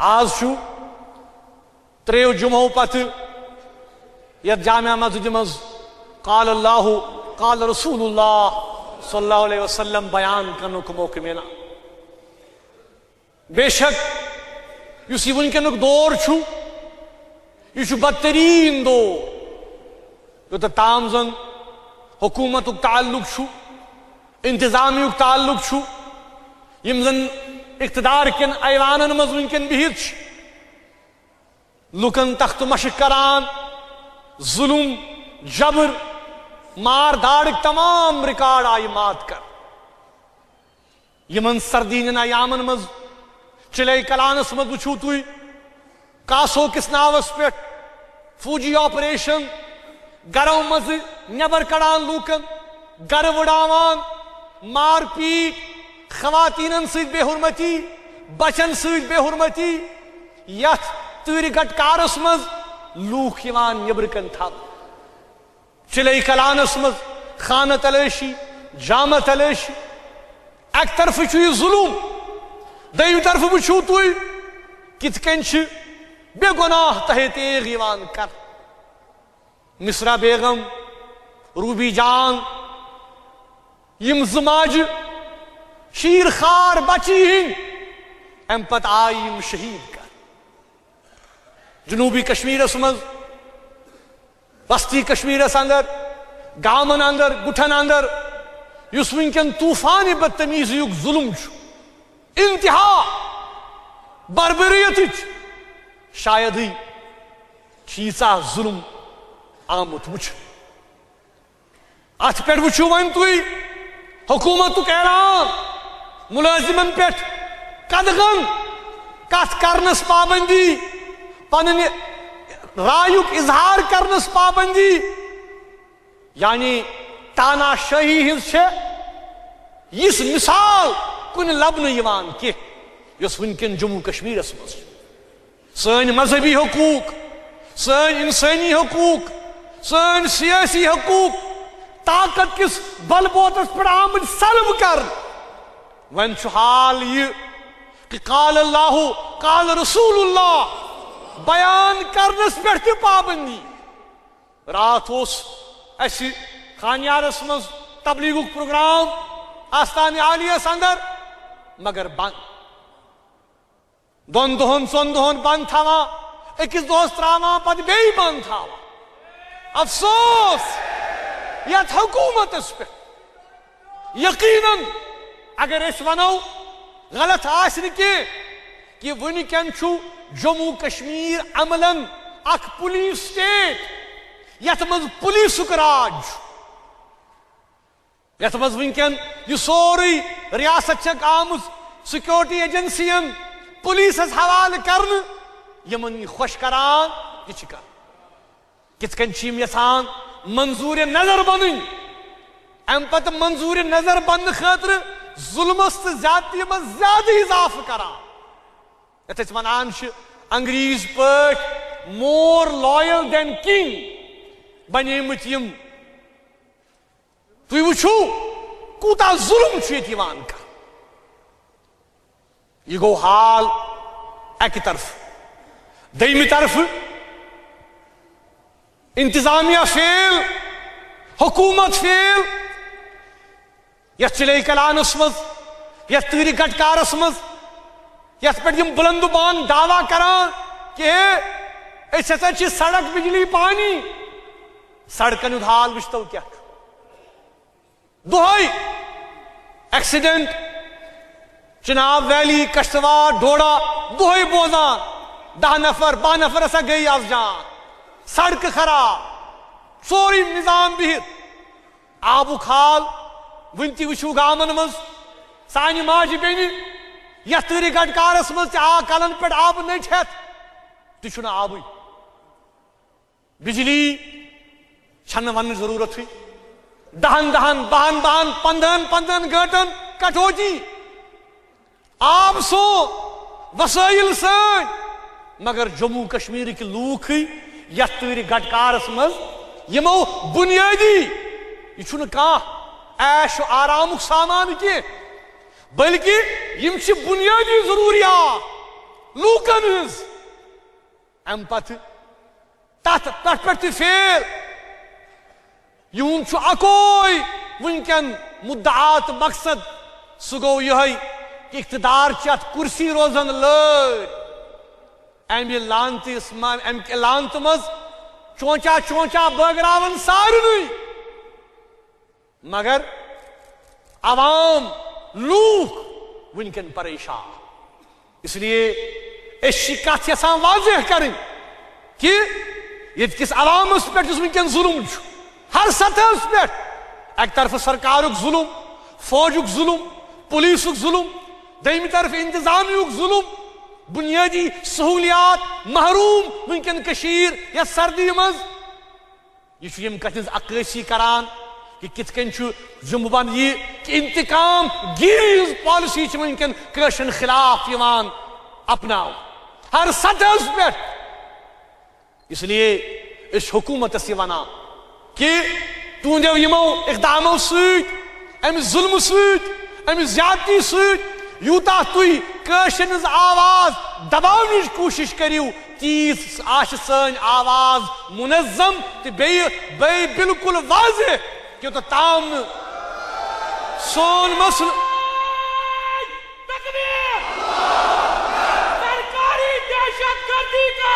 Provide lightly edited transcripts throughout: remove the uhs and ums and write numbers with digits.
آز چھو تریو جمعو پتہ یت جامع مسجد مز قال اللہ قال رسول اللہ صلی اللہ علیہ وسلم بیان کرنے کو موقع ملا. بے شک اس یہ ونکنک دور چھو یہ بدترین دور یوت تام زن حکومت تعلق چھو انتظامی تعلق چھو یم زن اقتدار کن ایوانن مز ونکن بہت لکن تخت مشق کران ظلم جبر مار داڑک تمام ریکارڈ آئی مات کر. یمن سردین ایامن مز چلے کلانس مز وچھو توی کاسو کس ناوس پیٹ فوجی آپریشن گرو مز نبر کڑان لوکن گر وڑاوان مار پیٹ خواتینن سید بے حرمتی بچن سید بے حرمتی یت تیری گٹ کارس مز لوک یوان نبرکن تھا. چلے کلانس مز خانہ تلاشی جامع تلاشی ایک طرف چھو ظلم دویم طرف وچھو توی کت کنچ بے گناہ تہ تیغ یوان کر. مصرا بیگم روبی جان یم زماج شیر خار بچی ہن ام پت آئیم شہید کر. جنوبی کشمیر مز وسطی کشمیر اندر گامن اندر گٹھن اندر اس ونکن طوفان بدتمیزی ظلم انتہا بربریت شاید ہی چیزا ظلم آمت وچ. ات پہ وچھو ون تھی حکومت اعلان ملازمن پہ قدغن کت کرنس پابندی پن رائک اظہار کرنس پابندی یعنی تانا شاہی ہز اس مثال کن لبن یوان کی یس ونکن جموں کشمیر مز سن مذہبی حقوق سن انسانی حقوق سن سیاسی حقوق طاقت کس بل بوتس پر آمد سلب کر. ون حال یہ کہ قال اللہ قال رسول اللہ بیان کرنس پہ پابندی. رات اس خانیارس مز تبلیغ پروگرام آستان عالیس اندر مگر بند دون دہن ژون دہن بند تھا اکس دہس تراوان پتہ بی بند تھا. افسوس یت حکومتس پہ یقیناً اگر اس ونو غلط آسن کہ ونکن چھو جموں کشمیر عملاً اخ پولیس سٹیٹ یت مز پولیسک راج یت مز ونکن یہ سوری ریاست چک آمز سیکورٹی ایجنسین پولیس حوالہ کرن یمن یہ خوش کران یہ کر کت کن چیم یسان منظور نظر بنن ام پتہ منظور نظر بن خاطر ظلمس تو زیادتی من زیادہ اضافہ کران. یت ونان انگریز پٹ مور لویل دین کنگ بنیمت یم تھی وچھو کوتا ظلم یوان کر. یہ گو حال ایک طرف. دویمہ طرف انتظامیہ فیل حکومت فیل یت چلے کلانس مز یت تیری گٹکارس مز یت پہ بلند بان دعویٰ کران کہ اس ہسا سڑک بجلی پانی سڑکن ہند حال وچتو کیا دہائی ایکسیڈنٹ چناب ویلی کشتواڑ ڈوڑا دہائی بوزان 10 نفر 12 نفر ہسا گئی آز جان سڑک خراب سوری نظام بہت آبک حال ون تہ وچھو گامن مز سانہ ماجہ بین یتھ تیری گٹکارس مز آ کلن پہ آب نچ ہتھ تہ آبی بجلی چھن ون ضرورت 10 15 گھنٹن کٹوتی آب سو وسائل سن مگر جموں کشمیر کے لوک یتھ تیری گٹکارس مز یمو بنیادی یہ عیش و آرامک سامان کی بلکہ یم بنیادی ضروریات لوکن ہز ام پتہ تت پہ فیل یون اکوئی ونکن مدعات مقصد سہ گو یہ کہ اقتدار ات کرسی روزن لڑ امہ لانت مز چونچا چونچا بٲگراون سارنٕے مگر عوام لوک ونکن پریشان اس لیے اس کت یژھان واضح کریں کہ یت کس عوامس پہ ونکن ظلم ہر سطح پہ اک طرف سرکارک ظلم فوجک ظلم پولیسک ظلم دویمہ طرف انتظامیہ ظلم بنیادی سہولیات محروم ونکن کشیر یا سردی مز یہ کت عکاسی کران کہ کت کن ذمہ بند یہ کہ انتقام گیری ہز پالسی ونکن کشن خلاف یوان اپناو ہر سطح پہ اس لیے اس حکومت سے ونان کہ تہندو یمو اقدامو ست ام ظلم ست ام زیادتی ست یوتا تھی کشن ہز آواز دباونچ کوشش کریو تیز آش سن آواز منظم تو بے بالکل واضح کہ تو تام سون مسل سرکاری دہشت گردی کا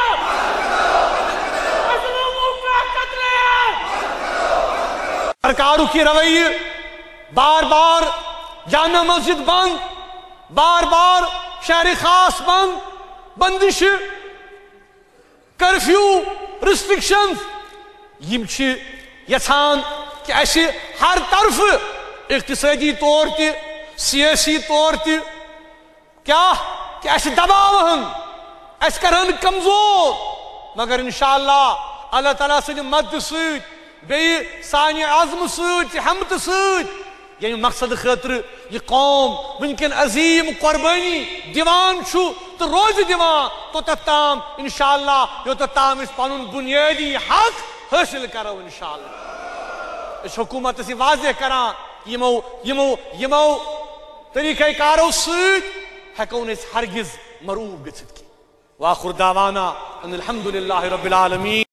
مظلوموں کا قتل ہے سرکاروں کی رویے بار بار جامع مسجد بند بار بار شہر خاص بند بندش کرفیو ریسٹرکشنز یم یژھان کہ اس ہر طرف اقتصادی طور تہ سیاسی طور تہ کیا کہ اس دباوہن اس کرہن کمزور مگر انشاءاللہ اللہ تعالیٰ سن مدد ست بیٚیہِ سانہِ عزم ست ہمت ست یعنی مقصد خاطر یہ قوم ونکن عظیم قربانی دیوان چھو تو روز دیوان تو تام انشاءاللہ یوتت تام اس پنن بنیادی حق حاصل کرو انشاءاللہ اس حکومت سے واضح کران یمو طریقہ کارو ست ہیکون اس ہرگز مروب گژھت کی واخر دعوانا ان الحمد للہ رب العالمین.